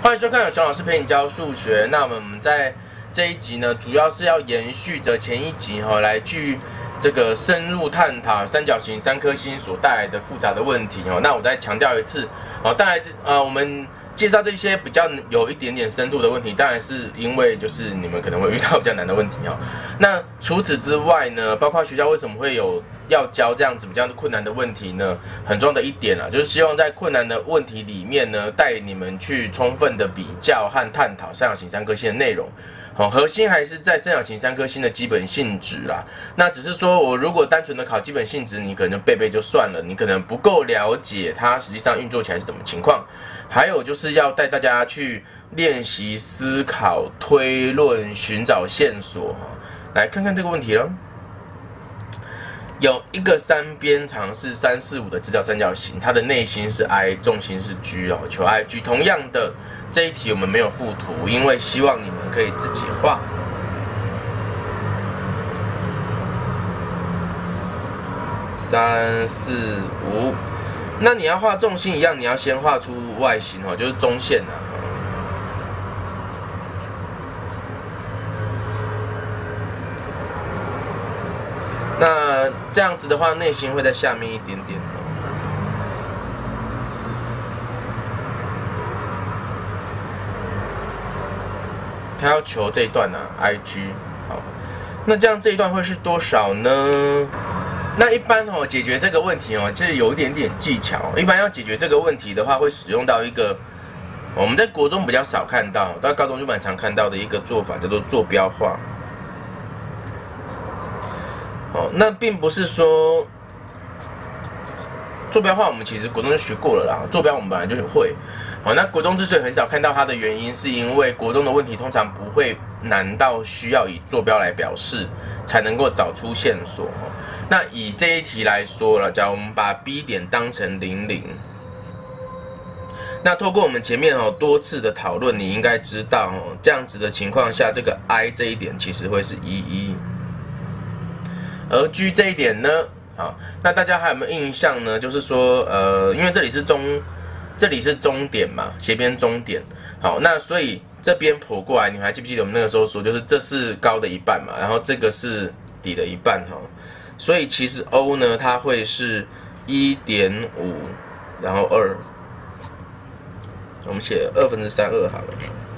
欢迎收看有熊老师陪你教数学。那我们在这一集呢，主要是要延续着前一集来去这个深入探讨三角形三颗星所带来的复杂的问题那我再强调一次当然我们介绍这些比较有一点点深度的问题，当然是因为就是你们可能会遇到比较难的问题那除此之外呢，包括学校为什么会有要教这样子比较困难的问题呢？很重要的一点就是希望在困难的问题里面呢，带你们去充分的比较和探讨三角形三颗星的内容。核心还是在三角形三颗星的基本性质啦。那只是说我如果单纯的考基本性质，你可能就背背就算了，你可能不够了解它实际上运作起来是什么情况。还有就是要带大家去练习思考、推论、寻找线索。来看看这个问题了。有一个三边长是3、4、5的直角三角形，它的内心是 i， 重心是 g 求 i、g。同样的，这一题我们没有附图，因为希望你们可以自己画。3、4、5，那你要画重心一样，你要先画出外心就是中线那这样子的话，内心会在下面一点点他要求这一段IG 好，那这样这一段会是多少呢？那一般解决这个问题就是有一点点技巧。一般要解决这个问题的话，会使用到一个我们在国中比较少看到，到高中就蛮常看到的一个做法，叫做坐标化。那并不是说坐标化我们其实国中就学过了啦，坐标我们本来就会。那国中之所以很少看到它的原因，是因为国中的问题通常不会难到需要以坐标来表示才能够找出线索。那以这一题来说了，假如我们把 B 点当成00，那透过我们前面多次的讨论，你应该知道这样子的情况下，这个 I 这一点其实会是11。而 G 这一点呢，那大家还有没有印象呢？就是说，因为这里是终点嘛，斜边终点。好，那所以这边剖过来，你们还记不记得我们那个时候说，就是这是高的一半嘛，然后这个是底的一半所以其实 O 呢，它会是1.5，然后2，我们写2/32好了。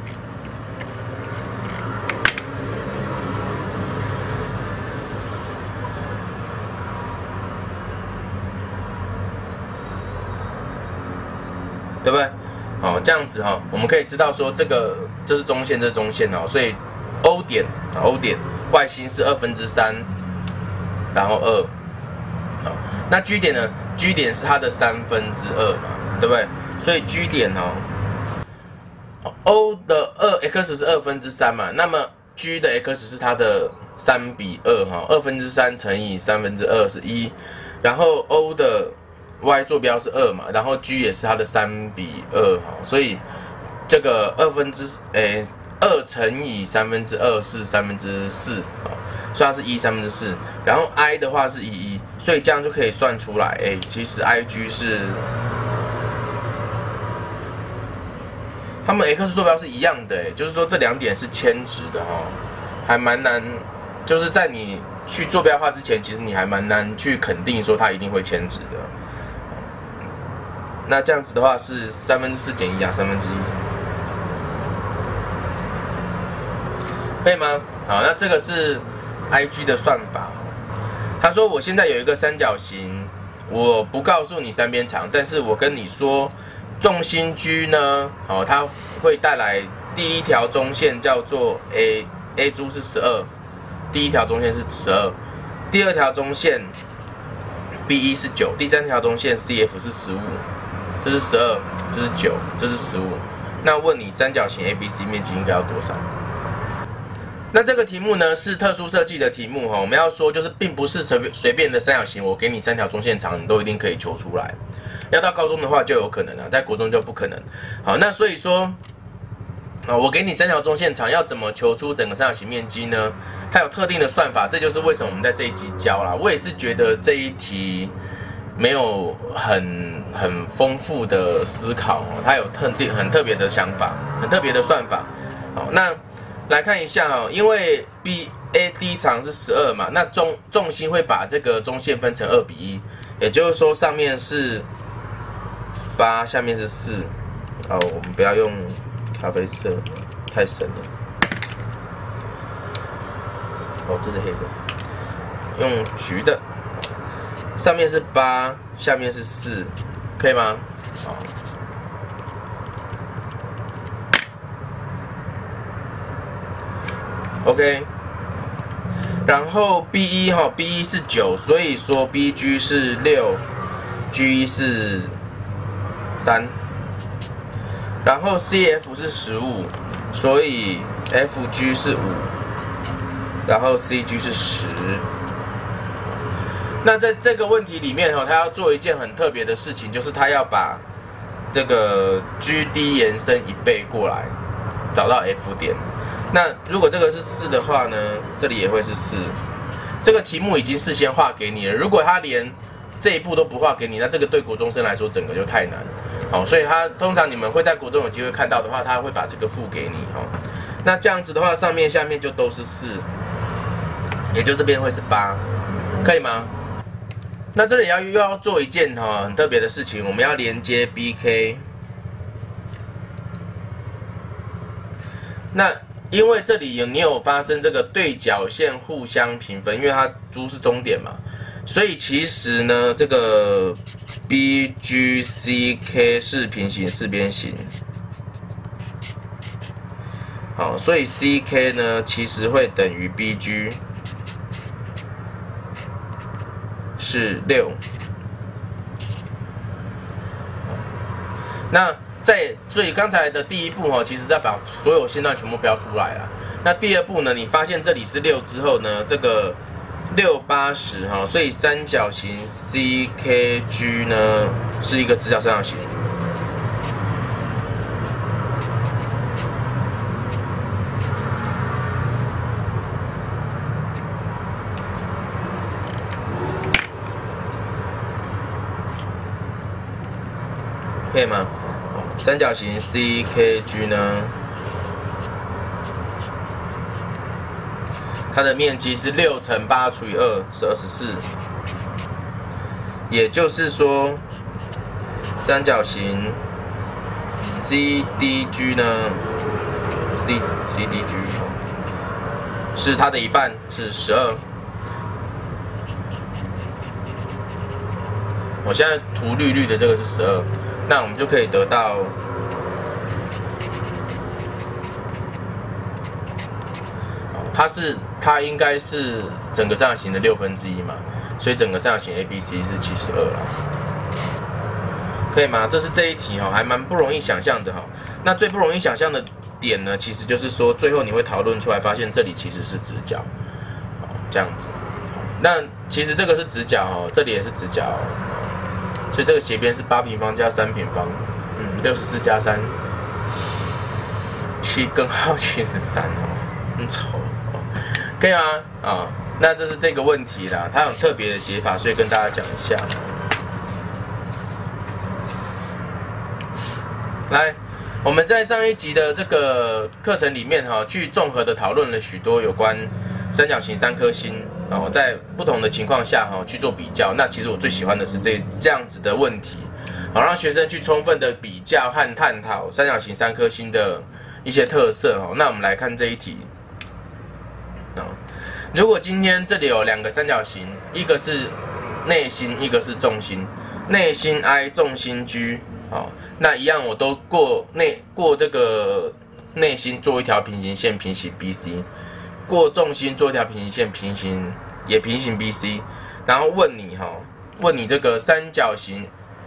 对不对？这样子我们可以知道说这是中线，这是中线所以 O 点外心是3/2，然后2。那 G 点呢 ？G 点是它的3/2嘛，对不对？所以 G 点O 的2x 是3/2嘛，那么 G 的 x 是它的3:2，2/3乘以2/3是1，然后 O 的y 坐标是2嘛，然后 G 也是它的3:2所以这个2乘以2/3是4/3所以它是1/4，然后 I 的话是11，所以这样就可以算出来，其实 IG 是它们 x 坐标是一样的，就是说这两点是牵直的还蛮难，就是在你去坐标化之前，其实你还蛮难去肯定说它一定会牵直的。那这样子的话是4/3减11/3，可以吗？好，那这个是 IG 的算法。他说我现在有一个三角形，我不告诉你三边长，但是我跟你说重心 G 呢，它会带来第一条中线叫做 A 珠是12，第一条中线是12，第二条中线 B1 是9，第三条中线 CF 是15。这是12，这是9，这是15。那问你三角形 ABC 面积应该要多少？那这个题目呢是特殊设计的题目我们要说就是并不是随便的三角形，我给你3条中线长，你都一定可以求出来。要到高中的话就有可能在国中就不可能。好，那所以说我给你3条中线长，要怎么求出整个三角形面积呢？它有特定的算法，这就是为什么我们在这一集教啦。我也是觉得这一题没有很丰富的思考，它有很特别的想法。 很特别的算法。好，那来看一下哈，因为 BAD 长是12嘛，那重心会把这个中线分成2:1，也就是说上面是8，下面是4。哦，我们不要用咖啡色，太深了。哦，这是黑的，用橘的。上面是8，下面是4，可以吗？好。OK， 然后 B1 哈 ，B1 是9，所以说 BG 是6，G1 是3，然后 CF 是15，所以 FG 是5，然后 CG 是10。那在这个问题里面哈，他要做一件很特别的事情，就是他要把这个 GD 延伸1倍过来，找到 F 点。那如果这个是4的话呢，这里也会是4。这个题目已经事先画给你了，如果他连这一步都不画给你，那这个对国中生来说整个就太难。好，所以他通常你们会在国中有机会看到的话，他会把这个附给你哈。那这样子的话，上面下面就都是4，也就这边会是8，可以吗？那这里又要做一件很特别的事情，我们要连接 BK。那因为这里你有发生这个对角线互相平分，因为它珠是终点嘛，所以其实呢，这个 BGCK 是平行四边形。好，所以 CK 呢其实会等于 BG 是6。那所以刚才的第一步其实是要把所有线段全部标出来了。那第二步呢，你发现这里是6之后呢，这个6、8、10所以三角形 CKG 呢是一个直角三角形。可以吗？三角形 CKG 呢，它的面积是6乘8除以2是24，也就是说，三角形 CDG 呢 ，CDG 是它的一半是12。我现在涂绿绿的这个是12。那我们就可以得到它应该是整个三角形的1/6嘛，所以整个三角形 ABC 是72啦，可以吗？这是这一题还蛮不容易想象的那最不容易想象的点呢，其实就是说最后你会讨论出来，发现这里其实是直角，这样子。那其实这个是直角这里也是直角。所以这个斜边是8平方加3平方，64加3，7根号73很丑可以吗？那这是这个问题啦，它有特别的解法，所以跟大家讲一下。来，我们在上一集的这个课程里面去综合的讨论了许多有关三角形3颗星。在不同的情况下去做比较，那其实我最喜欢的是这样子的问题，让学生去充分的比较和探讨三角形3颗星的一些特色那我们来看这一题。如果今天这里有2个三角形，一个是内心，一个是重心，内心 I 重心 G， 那一样我都过这个内心做一条平行线平行 BC。过重心做一条平行线，平行 BC， 然后问你这个三角形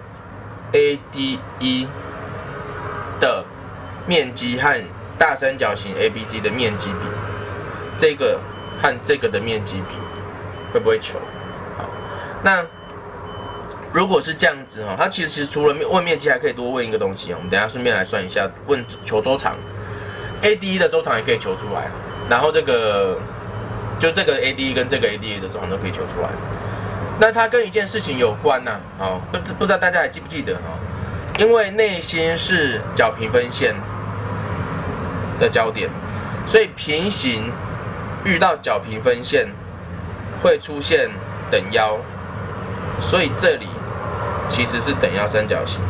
ADE 的面积和大三角形 ABC 的面积比，这个和这个的面积比，会不会求？好，那如果是这样子它其实除了问面积，还可以多问一个东西我们等一下顺便来算一下，求周长 ，ADE 的周长也可以求出来。然后这个ADE 跟这个 ADE 的周长都可以求出来。那它跟一件事情有关不知道大家还记不记得因为内心是角平分线， 的交点，所以平行遇到角平分线会出现等腰，所以这里其实是等腰三角形。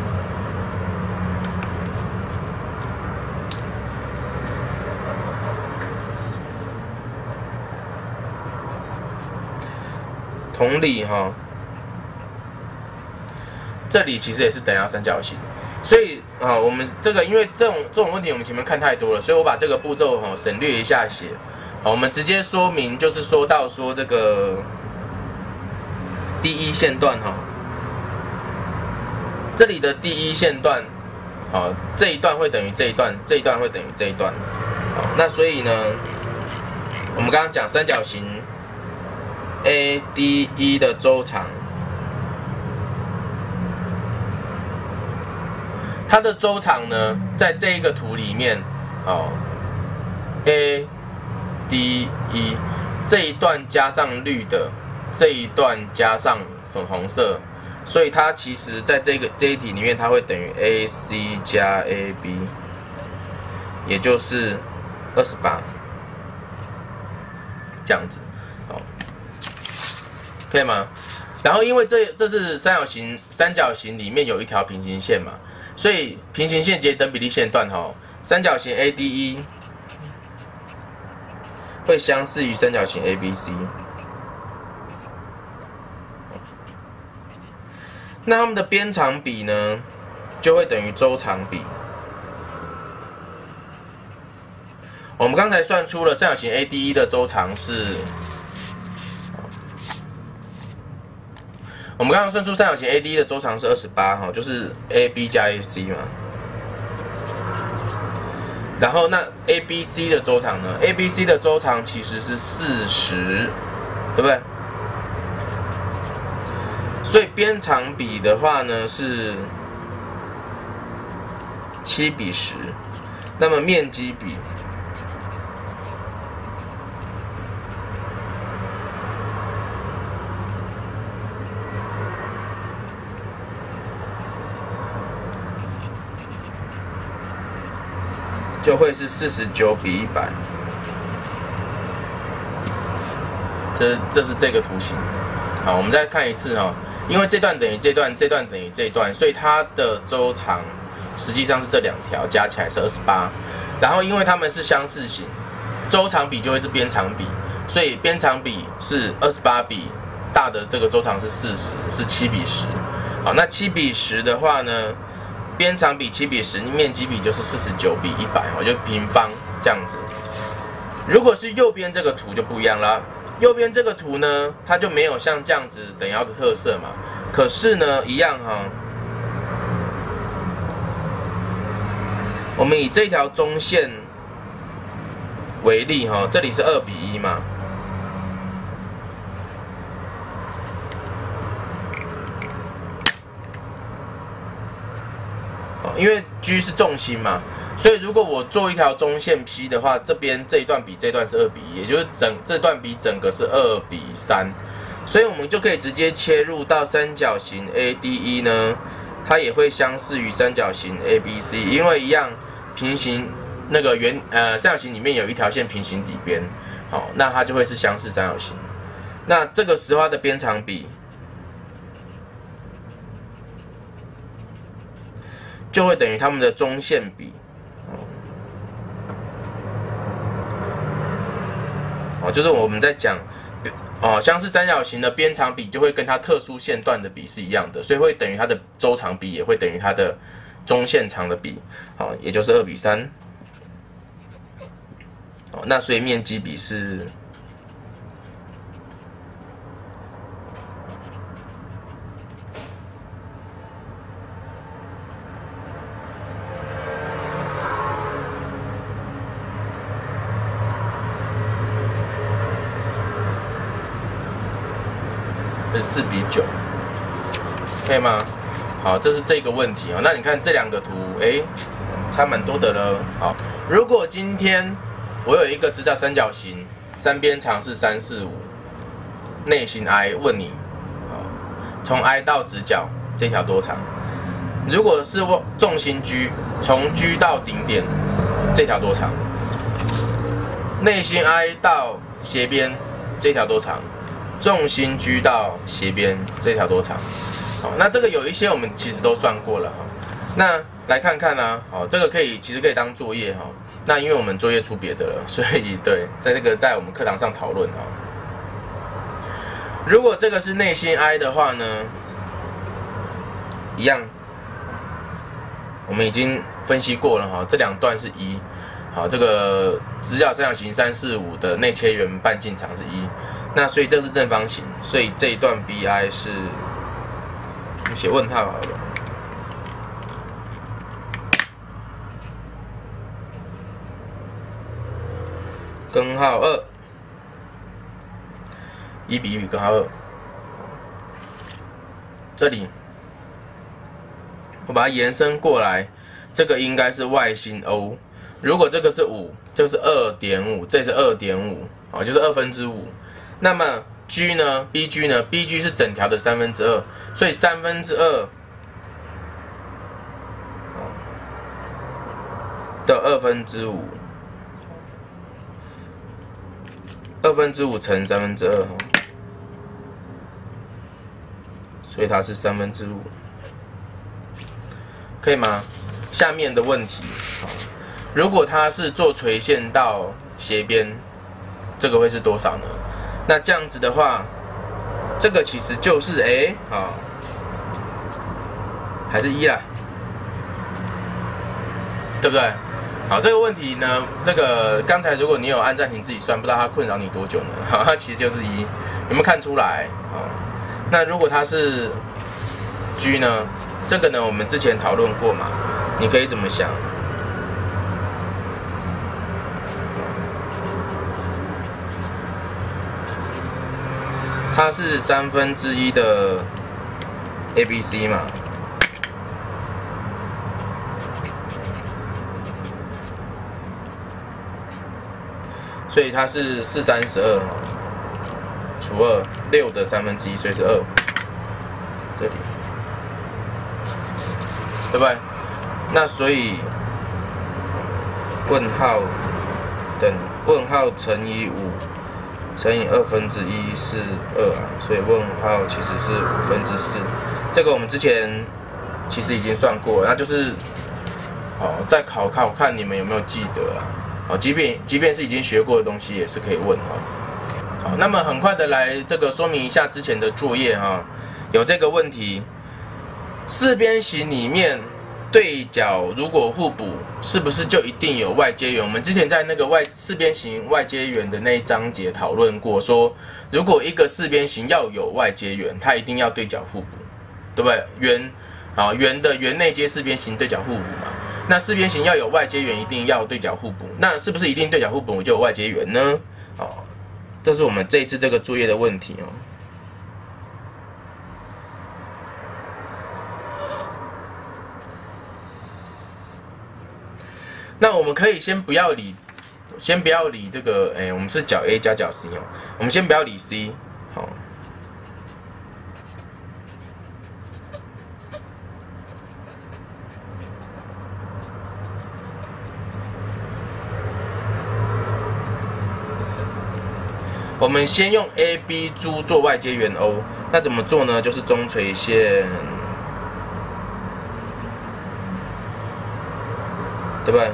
同理哈，这里其实也是等腰三角形，所以我们这个因为这种问题我们前面看太多了，所以我把这个步骤省略一下写。我们直接说明，就是说到说这个第一线段这里的第一线段，这一段会等于这一段，这一段会等于这一段，那所以呢，我们刚刚讲三角形 ADE 的周长，它的周长呢，在这一个图里面，ADE 这一段加上绿的，这一段加上粉红色，所以它其实在这一题里面，它会等于 AC 加 AB， 也就是28，这样子，可以吗？然后因为这是三角形里面有一条平行线嘛，所以平行线结等比例线段三角形 ADE 会相似于三角形 ABC。那它们的边长比呢，就会等于周长比。我们刚才算出了三角形 ADE 的周长是，我们刚刚算出三角形 ADE 的周长是28，就是 AB 加 AC 嘛。然后那 ABC 的周长呢 ？ABC 的周长其实是40，对不对？所以边长比的话呢是7:10，那么面积比就会是49:100。这是这个图形。好，我们再看一次因为这段等于这段，这段等于这段，所以它的周长实际上是这两条加起来是28。然后因为它们是相似型，周长比就会是边长比，所以边长比是28比大的这个周长是40，是7:10。好，那7:10的话呢，边长比7:10，面积比就是49:100，我就平方这样子。如果是右边这个图就不一样啦。右边这个图呢，它就没有像这样子等腰的特色嘛。可是呢，一样我们以这条中线为例这里是2:1嘛。因为 G 是重心嘛。所以如果我做一条中线 P 的话，这边这一段比这一段是2:1，也就是这段比整个是2:3，所以我们就可以直接切入到三角形 ADE 呢，它也会相似于三角形 ABC， 因为一样平行那个三角形里面有一条线平行底边，好，那它就会是相似三角形。那这个时候它的边长比就会等于它们的中线比。就是我们在讲，相似三角形的边长比就会跟它特殊线段的比是一样的，所以会等于它的周长比，也会等于它的中线长的比，也就是2:3。那所以面积比是4:9，可以吗？好，这是这个问题那你看这两个图，差蛮多的了。好，如果今天我有一个直角三角形，三边长是3、4、5，内心 I， 问你，从 I 到直角这条多长？如果是重心 G， 从 G 到顶点这条多长？ 内心 I 到斜边这条多长？重心 G 到斜边这条多长？好，那这个有一些我们其实都算过了哈。那来看看啊，好，这个其实可以当作业哈。那因为我们作业出别的了，所以对，在我们课堂上讨论哈。如果这个是内心 I 的话呢，一样，我们已经分析过了哈，这两段是1。好，这个直角三角形3、4、5的内切圆半径长是1，那所以这是正方形，所以这一段 BI 是，我们写问号好了，根号2，1比1比根号2，这里我把它延伸过来，这个应该是外心 O。如果这个是5，这个是 2.5， 这是 2.5， 啊，就是5/2。那么 G 呢 ？BG 呢 ？BG 是整条的2/3，所以2/3的5/2，2/5乘2/3，所以它是5/3，可以吗？下面的问题，如果它是做垂线到斜边，这个会是多少呢？那这样子的话，这个其实就是还是1啦，对不对？好，这个问题呢，刚才如果你有按暂停自己算，不知道它困扰你多久呢？它其实就是1，有没有看出来？那如果它是 G 呢？这个呢，我们之前讨论过嘛，你可以怎么想？它是1/3的 ABC 嘛，所以它是4×32除2，6的1/3，所以是2，这里，对不对？那所以问号等问号乘以5。乘以1/2是2啊，所以问号其实是4/5。这个我们之前其实已经算过了，那就是再考看你们有没有记得啦。即便是已经学过的东西，也是可以问好，那么很快的来这个说明一下之前的作业哈，有这个问题，四边形里面对角如果互补，是不是就一定有外接圆？我们之前在那个四边形外接圆的那一章节讨论过，说如果一个四边形要有外接圆，它一定要对角互补，对不对？圆的圆内接四边形对角互补嘛。那四边形要有外接圆，一定要对角互补。那是不是一定对角互补就有外接圆呢？这是我们这一次这个作业的问题哦。那我们可以先不要理这个，我们是角 A 加角 C 哦，我们先不要理 C， 好。我们先用 AB 珠做外接圆 O， 那怎么做呢？就是中垂线，对不对？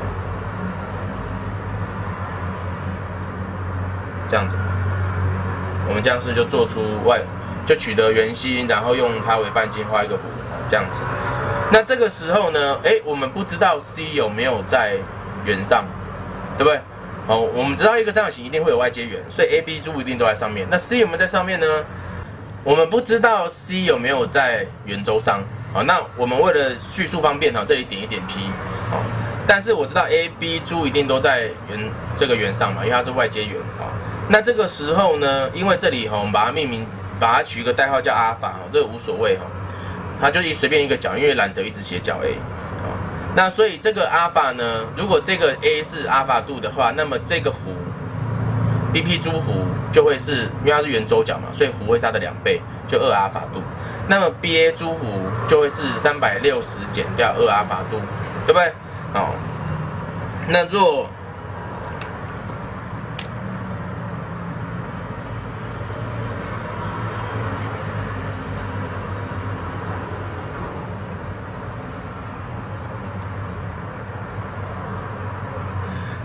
这样子，我们这样是就做出就取得圆心，然后用它为半径画一个弧，这样子。那这个时候呢，我们不知道 C 有没有在圆上，对不对？我们知道一个三角形一定会有外接圆，所以 AB 珠一定都在上面。那 C 有没有在上面呢？我们不知道 C 有没有在圆周上。好，那我们为了叙述方便，这里点一点 P。好，但是我知道 AB 珠一定都在这个圆上嘛，因为它是外接圆。好，那这个时候呢，因为这里我们把它命名，把它取一个代号叫阿法，这个无所谓它就随便一个角，因为懒得一直写角 A。那所以这个阿法呢，如果这个 A 是阿法度的话，那么这个弧 BP 珠弧就会是，因为它是圆周角嘛，所以弧会是它的2倍，就2阿法度。那么 BA 珠弧就会是360减掉2阿法度，对不对？那若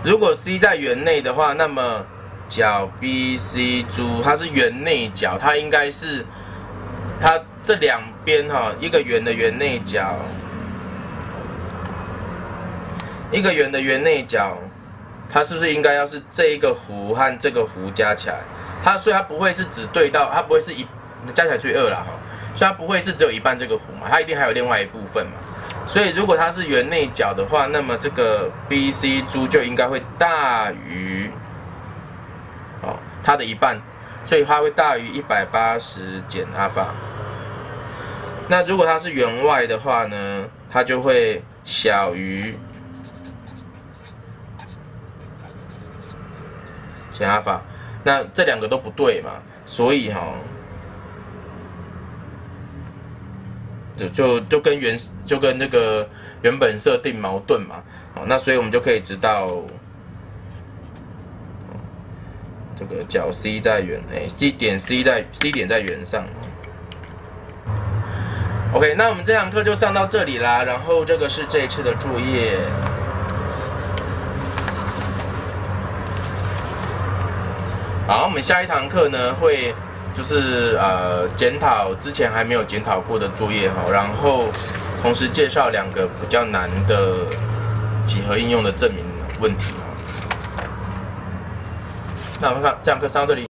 如果 C 在圆内的话，那么角 BC 珠它是圆内角，它应该是它这两边哈，一个圆的圆内角，一个圆的圆内角，它是不是应该要是这一个弧和这个弧加起来？所以它不会是只对到，它不会是加起来除以2啦哈，所以它不会是只有一半这个弧嘛，它一定还有另外一部分嘛。所以如果它是圆内角的话，那么这个 BC 珠就应该会大于它的一半，所以它会大于180减阿法。那如果它是圆外的话呢，它就会小于减阿法。那这两个都不对嘛，所以就跟那个原本设定矛盾嘛。那所以我们就可以知道，这个角 C 在圆，C 点在圆上。OK， 那我们这堂课就上到这里啦。然后这个是这一次的作业。好，我们下一堂课呢会就是检讨之前还没有检讨过的作业然后同时介绍2个比较难的几何应用的证明问题。那我们看这堂课上到这里。